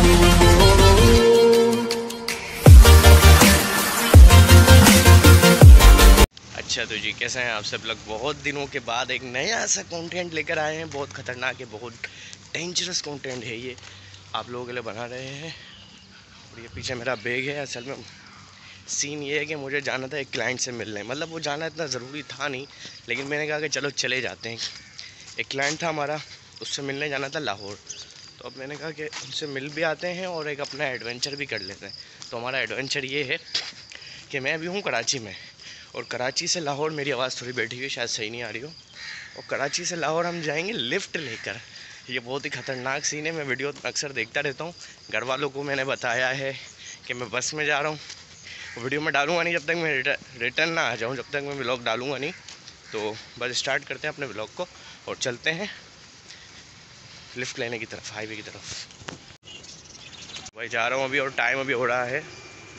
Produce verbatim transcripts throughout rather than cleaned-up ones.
अच्छा तो जी कैसे हैं आप सब लोग। बहुत दिनों के बाद एक नया सा कंटेंट लेकर आए हैं। बहुत ख़तरनाक है, बहुत डेंजरस कंटेंट है ये, आप लोगों के लिए बना रहे हैं। और ये पीछे मेरा बैग है। असल में सीन ये है कि मुझे जाना था एक क्लाइंट से मिलने, मतलब वो जाना इतना ज़रूरी था नहीं, लेकिन मैंने कहा कि चलो चले जाते हैं। एक क्लाइंट था हमारा, उससे मिलने जाना था लाहौर। तो अब मैंने कहा कि उनसे मिल भी आते हैं और एक अपना एडवेंचर भी कर लेते हैं। तो हमारा एडवेंचर ये है कि मैं अभी हूँ कराची में, और कराची से लाहौर, मेरी आवाज़ थोड़ी बैठी हुई शायद सही नहीं आ रही हो, और कराची से लाहौर हम जाएंगे लिफ्ट लेकर। ये बहुत ही ख़तरनाक सीन है। मैं वीडियो अक्सर देखता रहता हूँ। घर वालों को मैंने बताया है कि मैं बस में जा रहा हूँ। वीडियो में डालूँगा नहीं जब तक मैं रिटर्न ना आ जाऊँ, जब तक मैं व्लॉग डालूँगा नहीं। तो बस स्टार्ट करते हैं अपने व्लॉग को और चलते हैं लिफ्ट लेने की तरफ, हाईवे की तरफ। भाई जा रहा हूँ अभी, और टाइम अभी हो रहा है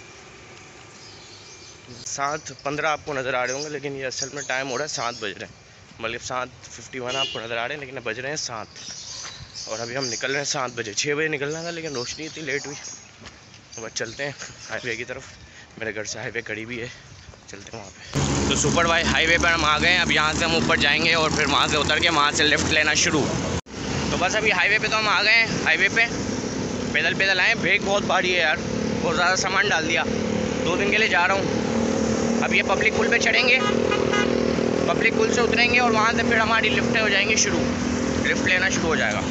सात पंद्रह आपको नज़र आ रहे होंगे, लेकिन ये असल में टाइम हो रहा है सात बज रहे हैं। मतलब सात फिफ्टी वन आपको नज़र आ रहे हैं, लेकिन अब बज रहे हैं सात। और अभी हम निकल रहे हैं सात बजे। छः बजे निकलना था, लेकिन रोशनी इतनी लेट हुई। तो बस चलते हैं हाईवे की तरफ। मेरे घर से हाईवे करीब ही है, चलते हैं वहाँ पे। तो सुपर भाई हाईवे पर हम आ गए हैं। अब यहाँ से हम ऊपर जाएंगे और फिर वहाँ से उतर के वहाँ से लिफ्ट लेना शुरू। तो बस अभी हाईवे पे तो हम आ गए हैं। हाईवे पे पैदल पैदल आए। ब्रेक बहुत भारी है यार, बहुत ज़्यादा सामान डाल दिया। दो दिन के लिए जा रहा हूँ। अब ये पब्लिक पुल पे चढ़ेंगे, पब्लिक पुल से उतरेंगे और वहाँ से फिर हमारी लिफ्टें हो जाएंगी शुरू। लिफ्ट लेना शुरू हो जाएगा।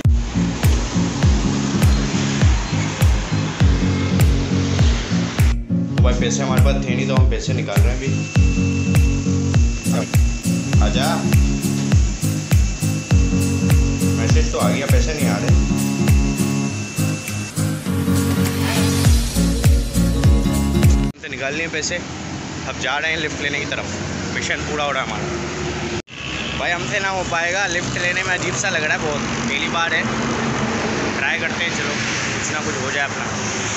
तो भाई पैसे हमारे पास थे नहीं, तो हम पैसे निकाल रहे हैं अभी। आजा, मैसेज तो आ गया, पैसे नहीं आ रहे। हमसे निकाल लिए पैसे, अब जा रहे हैं लिफ्ट लेने की तरफ। मिशन पूरा हो रहा है हमारा। भाई हमसे ना हो पाएगा, लिफ्ट लेने में अजीब सा लग रहा है बहुत, पहली बार है। ट्राई करते हैं, चलो कुछ ना कुछ हो जाए अपना।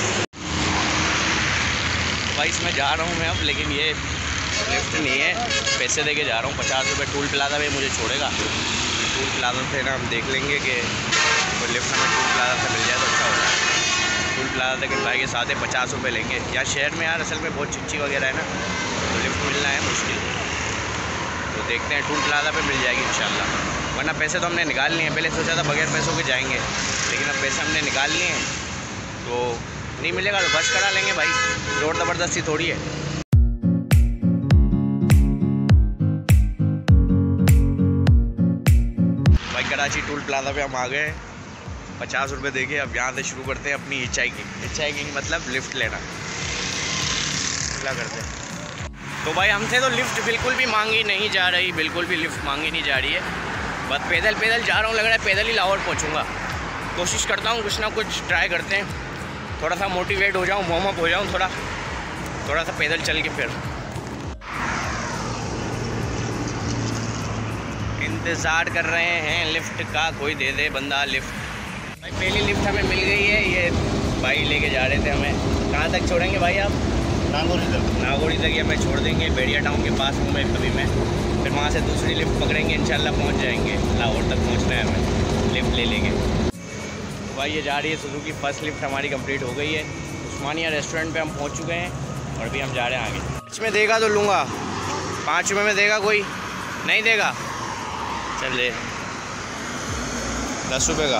भाई इसमें जा रहा हूँ मैं अब, लेकिन ये लिफ्ट नहीं है, पैसे दे के जा रहा हूँ। पचास रुपये टूल प्लाजा में मुझे छोड़ेगा। टूल प्लाजा से ना हम देख लेंगे कि कोई लिफ्ट हमें टूल प्लाजा से मिल जाए तो अच्छा होगा। टूल प्लाजा लेकिन भाई के साथ है, पचास रुपये लेंगे। यार शहर में यार असल में बहुत चिच्ची वगैरह है ना, तो लिफ्ट मिलना है मुश्किल। तो देखते हैं, टूल प्लाजा पे मिल जाएगी इंशाल्लाह। वरना पैसे तो हमने निकाल लिए हैं। पहले सोचा था बगैर पैसों के जाएंगे, लेकिन अब पैसे हमने निकाल लिए हैं, तो नहीं मिलेगा तो बस करा लेंगे भाई। जोर ज़बरदस्ती थोड़ी है। भाई कराची टूल प्लाजा पे हम आ गए हैं। पचास रुपये देके अब यहाँ से शुरू करते हैं अपनी हिचहाइकिंग। हिचहाइकिंग मतलब लिफ्ट लेना। क्या करते हैं तो भाई हमसे तो लिफ्ट बिल्कुल भी मांगी नहीं जा रही, बिल्कुल भी लिफ्ट मांगी नहीं जा रही है। बस पैदल पैदल जा रहा हूँ, लग रहा है पैदल ही लाहौर पहुँचूँगा। कोशिश करता हूँ, कुछ ना कुछ ट्राई करते हैं, थोड़ा सा मोटिवेट हो जाऊँ, वार्म अप हो जाऊँ थोड़ा थोड़ा सा पैदल चल के। फिर इंतज़ार कर रहे हैं लिफ्ट का, कोई दे दे बंदा लिफ्ट। भाई पहली लिफ्ट हमें मिल गई है। ये भाई लेके जा रहे थे हमें। कहाँ तक छोड़ेंगे भाई आप? नागौरी तक। नागौरी तक ही हमें छोड़ देंगे। बेड़िया टाउन के पास हूँ मैं कभी मैं। फिर वहाँ से दूसरी लिफ्ट पकड़ेंगे, इंशाल्लाह पहुँच जाएंगे। लाहौर तक पहुँचना है हमें, लिफ्ट ले लेंगे। भाई ये जा रही है सुजुकी। फर्स्ट लिफ्ट हमारी कंप्लीट हो गई है। उस्मानिया रेस्टोरेंट पे हम पहुंच चुके हैं और अभी हम जा रहे हैं आगे। इसमें देगा तो लूँगा, पाँच रुपये में देगा कोई? नहीं देगा, चल ले दस रुपये का।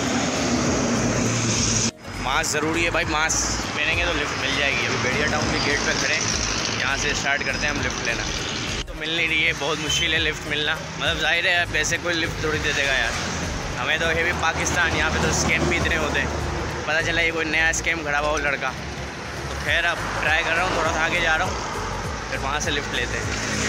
मास्क ज़रूरी है भाई, मास्क पहनेंगे तो लिफ्ट मिल जाएगी। अभी बेड़िया टाउन के गेट पर खड़े, यहाँ से स्टार्ट करते हैं हम लिफ्ट लेना। तो मिल नहीं रही है, बहुत मुश्किल है लिफ्ट मिलना। मतलब जाहिर है पैसे कोई लिफ्ट थोड़ी दे देगा यार। हमें तो है भी पाकिस्तान, यहाँ पे तो स्कैम भी इतने होते हैं। पता चला ये कोई नया स्कैम खड़ा हुआ वो लड़का। तो खैर अब ट्राई कर रहा हूँ, थोड़ा सा आगे जा रहा हूँ, फिर वहाँ से लिफ्ट लेते हैं।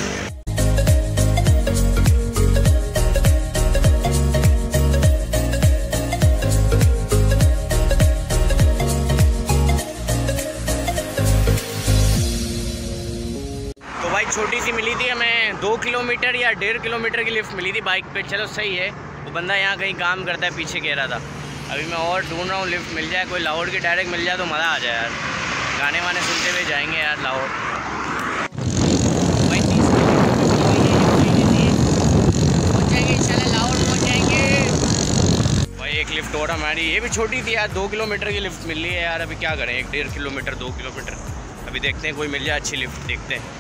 तो भाई छोटी सी मिली थी हमें, दो किलोमीटर या डेढ़ किलोमीटर की लिफ्ट मिली थी बाइक पे। चलो सही है, वो बंदा यहाँ कहीं काम करता है, पीछे कह रहा था। अभी मैं और ढूंढ रहा हूँ लिफ्ट मिल जाए, कोई लाहौर की डायरेक्ट मिल जाए तो मज़ा आ जाए यार। गाने वाने सुनते हुए जाएंगे यार लाहौर। भाई तीस पहुँच जाएंगे इंशाल्लाह, लाहौर पहुँच जाएंगे। भाई एक लिफ्ट और हमारी, ये भी छोटी थी यार, दो किलोमीटर की लिफ्ट मिल रही है यार। अभी क्या करें, एक डेढ़ किलोमीटर दो किलोमीटर, अभी देखते हैं कोई मिल जाए अच्छी लिफ्ट, देखते हैं।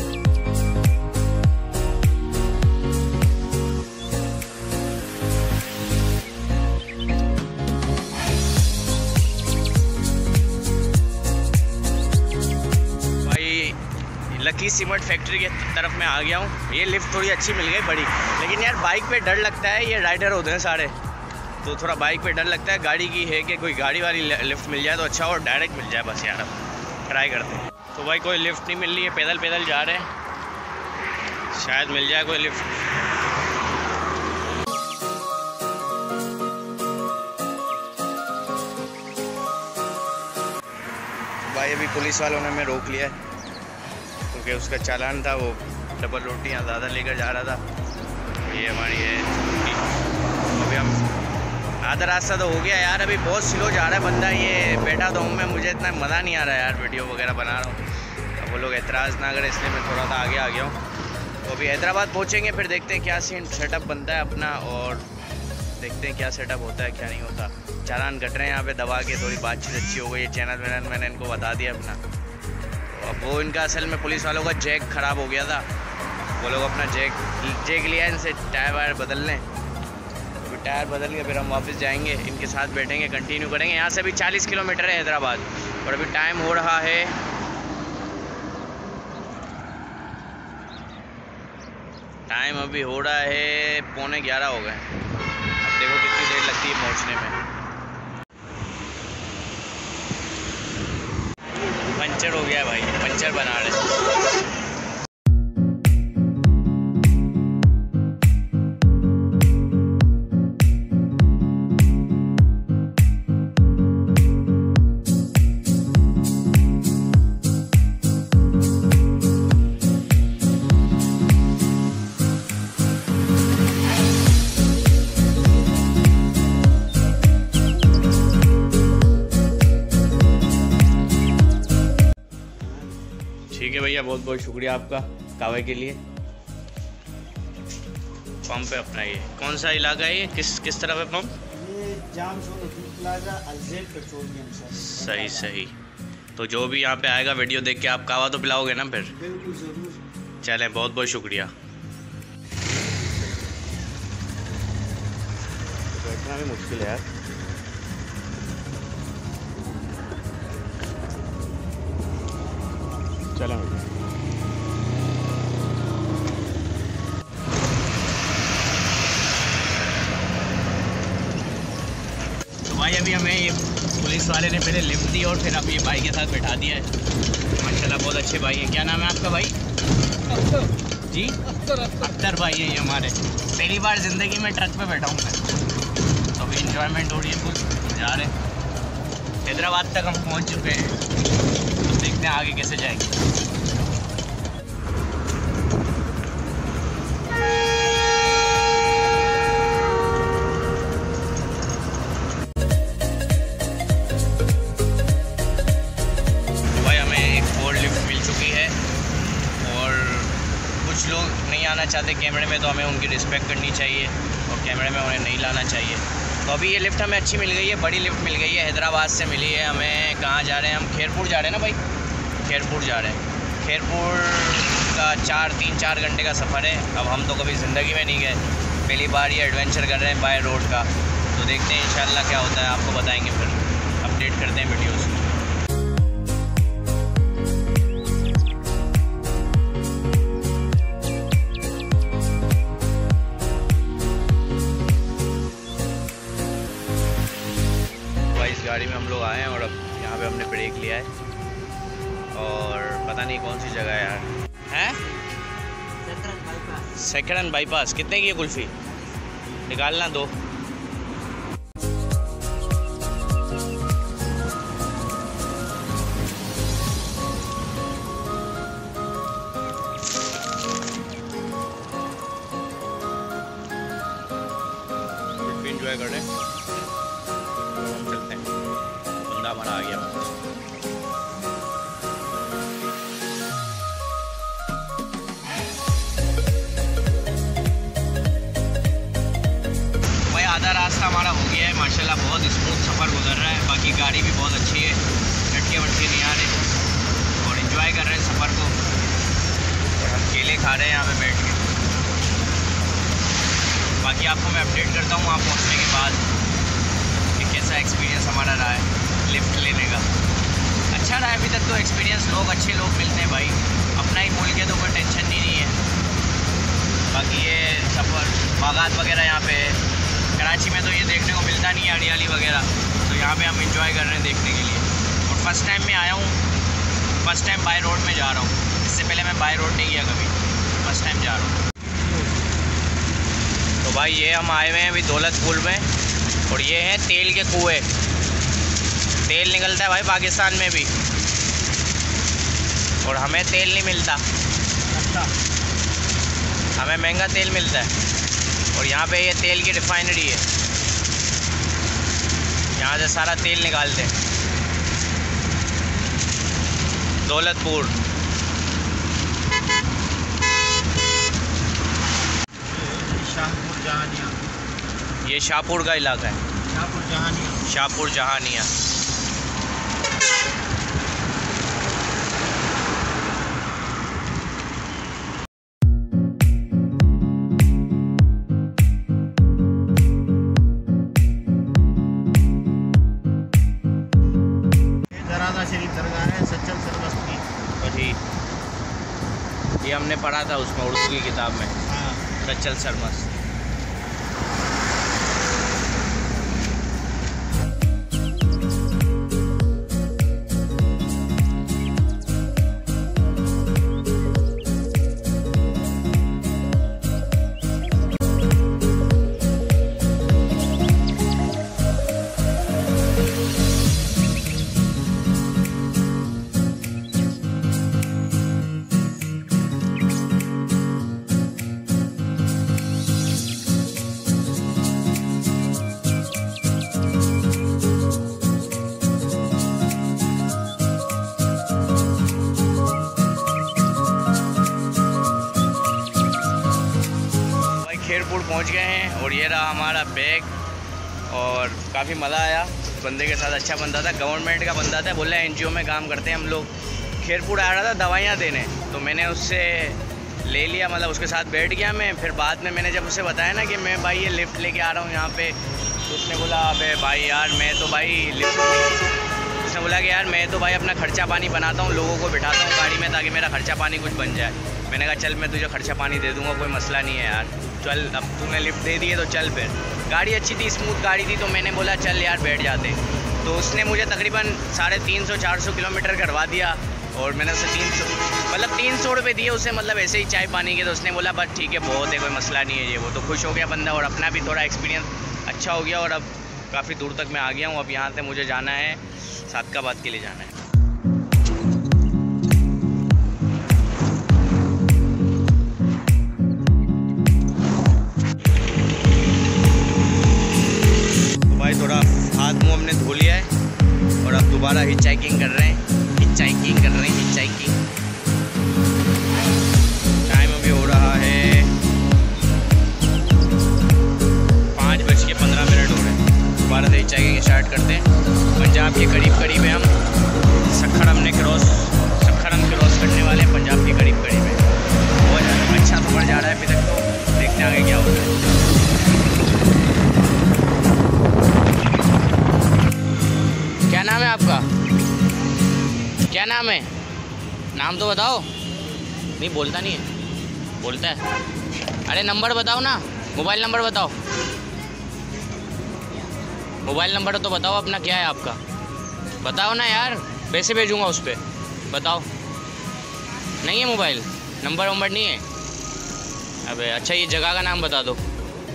भाई लकी सीमेंट फैक्ट्री के तरफ मैं आ गया हूँ। ये लिफ्ट थोड़ी अच्छी मिल गई बड़ी, लेकिन यार बाइक पे डर लगता है, ये राइडर होते हैं सारे, तो थोड़ा बाइक पे डर लगता है। गाड़ी की है कि कोई गाड़ी वाली लिफ्ट मिल जाए तो अच्छा, और डायरेक्ट मिल जाए बस यार, अब ट्राई करते हैं। तो भाई कोई लिफ्ट नहीं मिल रही है, पैदल पैदल जा रहे हैं, शायद मिल जाए कोई लिफ्ट। भाई अभी पुलिस वालों ने हमें रोक लिया है क्योंकि उसका चालान था, वो डबल रोटियाँ ज़्यादा लेकर जा रहा था। ये हमारी है, अभी हम आधा रास्ता तो हो गया यार, अभी बहुत स्लो जा रहा है बंदा। ये बैठा तो हूँ मैं, मुझे इतना मज़ा नहीं आ रहा है यार, वीडियो वगैरह बना रहा हूँ, अब वो लोग एतराज़ ना करें इसलिए मैं थोड़ा सा आगे आ गया हूँ। तो अभी हैदराबाद पहुँचेंगे, फिर देखते हैं क्या सीन सेटअप बनता है अपना, और देखते हैं क्या सेटअप होता है क्या नहीं होता। चालान कट रहे हैं यहाँ पे दबा के, थोड़ी बातचीत अच्छी हो गई, चैनल वैनल मैंने इनको बता दिया अपना। तो अब वो इनका असल में पुलिस वालों का जैक ख़राब हो गया था, वो लोग अपना जैक जैक लिया इनसे, टायर वायर बदल लें, टायर बदल के फिर हम वापस जाएंगे, इनके साथ बैठेंगे, कंटिन्यू करेंगे। यहाँ से अभी चालीस किलोमीटर है हैदराबाद, और अभी टाइम हो रहा है टाइम अभी हो रहा है पौने ग्यारह हो गए। अब देखो कितनी देर लगती है पहुँचने में। पंचर हो गया भाई, पंचर बना रहे। ठीक है भैया, बहुत बहुत शुक्रिया आपका कावे के लिए। पंप पे अपना, ये कौन सा इलाका है, ये किस किस तरफ है पंप? ये जाम प्लाजा अल्जेड पेट्रोलियम सर। सही सही। तो जो भी यहाँ पे आएगा वीडियो देख के आप कावा तो पिलाओगे ना फिर? बिल्कुल ज़रूर। चलें, बहुत बहुत शुक्रिया। बैठना भी मुश्किल है यार। चलें भैया। तो भाई अभी हमें ये पुलिस वाले ने पहले लिफ्ट दी और फिर अब ये भाई के साथ बैठा दिया है। माशाल्लाह बहुत अच्छे भाई हैं। क्या नाम है आपका भाई? जी अख्तर भाई है ये हमारे। पहली बार ज़िंदगी में ट्रक पे बैठा हूँ मैं, तो अभी इंजॉयमेंट हो रही है, कुछ जा रहे हैं। हैदराबाद तक हम पहुँच चुके हैं, तो देखते हैं आगे कैसे जाएंगे। कुछ लोग नहीं आना चाहते कैमरे में, तो हमें उनकी रिस्पेक्ट करनी चाहिए और कैमरे में उन्हें नहीं लाना चाहिए। तो अभी ये लिफ्ट हमें अच्छी मिल गई है, बड़ी लिफ्ट मिल गई है, हैदराबाद से मिली है हमें। कहाँ जा रहे हैं हम? खैरपुर जा रहे हैं ना भाई, खैरपुर जा रहे हैं। खैरपुर का चार तीन चार घंटे का सफ़र है। अब हम तो कभी ज़िंदगी में नहीं गए, पहली बार ये एडवेंचर कर रहे हैं बाय रोड का। तो देखते हैं इंशाल्लाह क्या होता है, आपको बताएँगे, फिर अपडेट करते हैं वीडियोज़। गाड़ी में हम लोग आए हैं और अब यहाँ पे हमने ब्रेक लिया है, और पता नहीं कौन सी जगह है यार। हैं? Second bypass. कितने की है कुल्फ़ी? निकालना दो। एंजॉय कर रहे हैं, चलते हैं। बंदा हमारा आ गया। भाई आधा रास्ता हमारा हो गया है माशाल्लाह। गाड़ी भी बहुत अच्छी है, झटके वटके नहीं आ रहे और एंजॉय कर रहे हैं सफ़र को। और हम केले खा रहे हैं यहाँ पे बैठ के। बाकी आपको मैं अपडेट करता हूँ वहाँ पहुँचने के बाद कि कैसा एक्सपीरियंस हमारा रहा है लिफ्ट लेने का। अच्छा रहा है अभी तक तो एक्सपीरियंस, लोग अच्छे लोग मिलते हैं भाई, अपना ही मुल्क है तो कोई टेंशन नहीं, नहीं है। बाकी ये सफ़र बागात वगैरह यहाँ पे है, कराची में तो ये देखने को मिलता नहीं है हरियाली वगैरह, तो यहाँ पे हम इंजॉय कर रहे हैं देखने के लिए। और फर्स्ट टाइम मैं आया हूँ, फर्स्ट टाइम बाय रोड में जा रहा हूँ, इससे पहले मैं बाय रोड नहीं गया कभी, फर्स्ट टाइम जा रहा हूँ। तो भाई ये हम आए हुए हैं अभी दौलतपुर में और ये हैं तेल के कुएँ। तेल निकलता है भाई पाकिस्तान में भी और हमें तेल नहीं मिलता, अच्छा हमें महंगा तेल मिलता है। और यहाँ पे ये तेल की रिफाइनरी है, यहाँ से सारा तेल निकालते हैं। दौलतपुर शाहपुर जहानिया, ये शाहपुर का इलाका है, शाहपुर जहानिया। शाहपुर जहानिया। शरीफ दरगाह है सच्चल सरमस्त की। वही ये हमने पढ़ा था उसमें उर्दू की किताब में, हाँ सच्चल सरमस्त। खेरपुर पहुंच गए हैं और ये रहा हमारा बैग और काफ़ी मज़ा आया। बंदे के साथ अच्छा बंदा था, गवर्नमेंट का बंदा था, बोला एनजीओ में काम करते हैं हम लोग। खेरपुर आ रहा था दवाइयाँ देने, तो मैंने उससे ले लिया, मतलब उसके साथ बैठ गया मैं। फिर बाद में मैंने जब उसे बताया ना कि मैं भाई ये लिफ्ट लेके आ रहा हूँ यहाँ पे, तो उसने बोला अबे भाई यार मैं तो भाई लिफ्ट उसने बोला कि यार मैं तो भाई अपना खर्चा पानी बनाता हूँ, लोगों को बिठाता हूँ गाड़ी में ताकि मेरा खर्चा पानी कुछ बन जाए। मैंने कहा चल मैं तुझे खर्चा पानी दे दूँगा, कोई मसला नहीं है यार, चल अब तूने लिफ्ट दे दी है तो चल। फिर गाड़ी अच्छी थी, स्मूथ गाड़ी थी, तो मैंने बोला चल यार बैठ जाते। तो उसने मुझे तकरीबन साढ़े तीन सौ चार सौ किलोमीटर करवा दिया और मैंने उसे तीन सौ मतलब तीन सौ रुपये दिए उसे, मतलब ऐसे ही चाय पानी के। तो उसने बोला बस ठीक है बहुत है, कोई मसला नहीं है ये वो। तो खुश हो गया बंदा और अपना भी थोड़ा एक्सपीरियंस अच्छा हो गया और अब काफ़ी दूर तक मैं आ गया हूँ। अब यहाँ से मुझे जाना है सादकाबाद के लिए जाना है। थोड़ा हाथ मुंह हमने धो लिया है और अब दोबारा हिचहाइकिंग कर रहे हैं हिचहाइकिंग कर रहे हैं हिचहाइकिंग। टाइम अभी हो रहा है पाँच बज के पंद्रह मिनट हो रहे हैं। दोबारा से हिचहाइकिंग स्टार्ट करते हैं। पंजाब के करीब करीब है हम, सखर हमने क्रॉस सखर हम क्रॉस करने वाले हैं, पंजाब के करीब करीब है। बहुत अच्छा सफर जा रहा है अभी तक, तो देखते हैं आगे क्या होता है। क्या नाम है आपका? क्या नाम है? नाम तो बताओ। नहीं बोलता नहीं है, बोलता है। अरे नंबर बताओ ना, मोबाइल नंबर बताओ, मोबाइल नंबर तो बताओ अपना। क्या है आपका बताओ ना यार, पैसे भेजूँगा उस पर, बताओ। नहीं है मोबाइल नंबर वंबर नहीं है? अबे अच्छा ये जगह का नाम बता दो।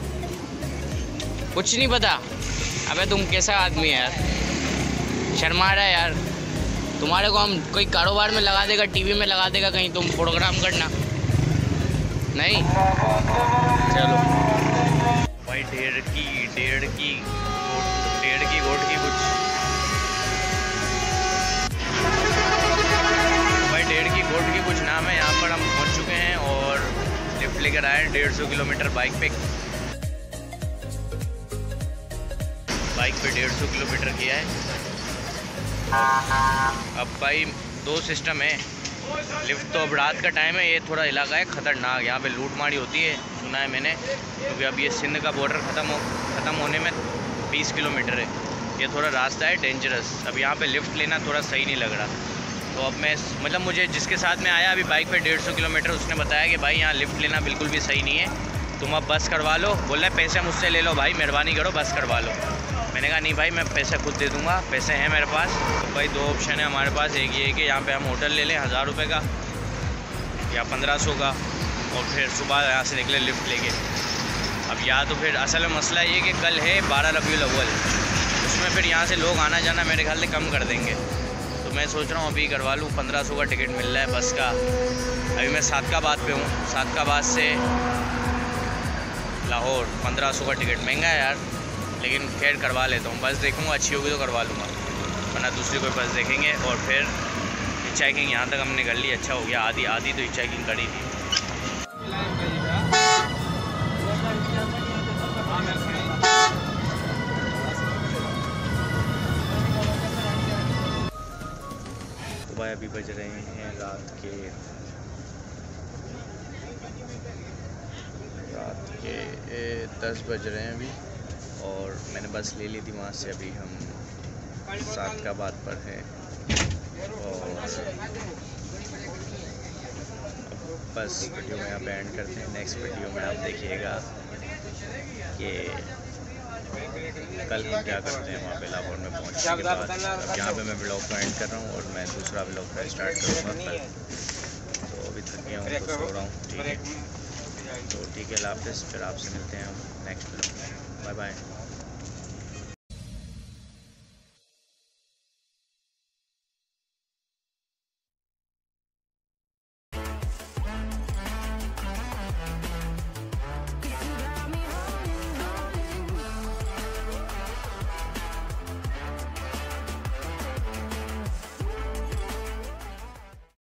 कुछ नहीं पता? अबे तुम कैसा आदमी है यार, शर्मा रहा है यार। तुम्हारे को हम कोई कारोबार में लगा देगा, टीवी में लगा देगा, कहीं तुम प्रोग्राम करना। नहीं चलो भाई। डेढ़ की डेढ़ की डेढ़ की गोट की कुछ भाई डेढ़ की गोट की कुछ नाम है। यहाँ पर हम पहुँच चुके हैं और लिफ्ट लेकर आए हैं डेढ़ सौ किलोमीटर बाइक पे बाइक पे डेढ़ सौ किलोमीटर किया है। अब भाई दो सिस्टम है। लिफ्ट तो अब रात का टाइम है, ये थोड़ा इलाका है ख़तरनाक, यहाँ पे लूट मारी होती है सुना है मैंने, क्योंकि अब ये सिंध का बॉर्डर ख़त्म हो ख़त्म होने में बीस किलोमीटर है। ये थोड़ा रास्ता है डेंजरस। अब यहाँ पे लिफ्ट लेना थोड़ा सही नहीं लग रहा। तो अब मैं मतलब मुझे जिसके साथ में आया अभी बाइक पे डेढ़ सौ किलोमीटर, उसने बताया कि भाई यहाँ लिफ्ट लेना बिल्कुल भी सही नहीं है, तुम अब बस करवा लो। बोल रहे पैसे मुझसे ले लो भाई, मेहरबानी करो बस करवा लो। मैंने कहा नहीं भाई मैं पैसे खुद दे दूँगा, पैसे हैं मेरे पास। तो भाई दो ऑप्शन है हमारे पास, एक ये है कि यहाँ पे हम होटल ले लें हज़ार रुपये का या पंद्रह सौ का, और फिर सुबह यहाँ से निकले लिफ्ट लेके। अब या तो फिर असल में मसला ये कि कल है बारह रबीउल अव्वल, उसमें फिर यहाँ से लोग आना जाना मेरे ख्याल से कम कर देंगे। तो मैं सोच रहा हूँ अभी करवा लूँ, पंद्रह सौ का टिकट मिल रहा है बस का। अभी मैं सादकाबाद पे हूँ, सादकाबाद से लाहौर पंद्रह सौ का टिकट महंगा है यार, लेकिन खैर करवा लेता हूँ। बस देखूँगा अच्छी होगी तो करवा लूँगा, वरना दूसरी कोई बस देखेंगे। और फिर हिचहाइकिंग यहाँ तक हमने कर ली, अच्छा हो गया। आधी आधी तो हिचहाइकिंग करी थी। तो भाई अभी बज रहे हैं रात के रात के दस बज रहे हैं अभी, और मैंने बस ले ली थी वहाँ से। अभी हम सादकाबाद पर हैं और बस वीडियो में यहाँ पे एंड करते हैं। नेक्स्ट वीडियो में आप देखिएगा कि कल हम क्या करते हैं वहाँ पे लाहौर में पहुँचने के बाद। अब यहाँ पे मैं ब्लॉग को एंड कर रहा हूँ और मैं दूसरा ब्लॉग का स्टार्ट करूँगा कल। तो अभी थक गया हूँ तो सो रहा हूँ, ठीक है। तो ठीक है, अल्लाह हाफ़िज़। फिर आपसे मिलते हैं हम नेक्स्ट ब्लॉग में। Bye bye.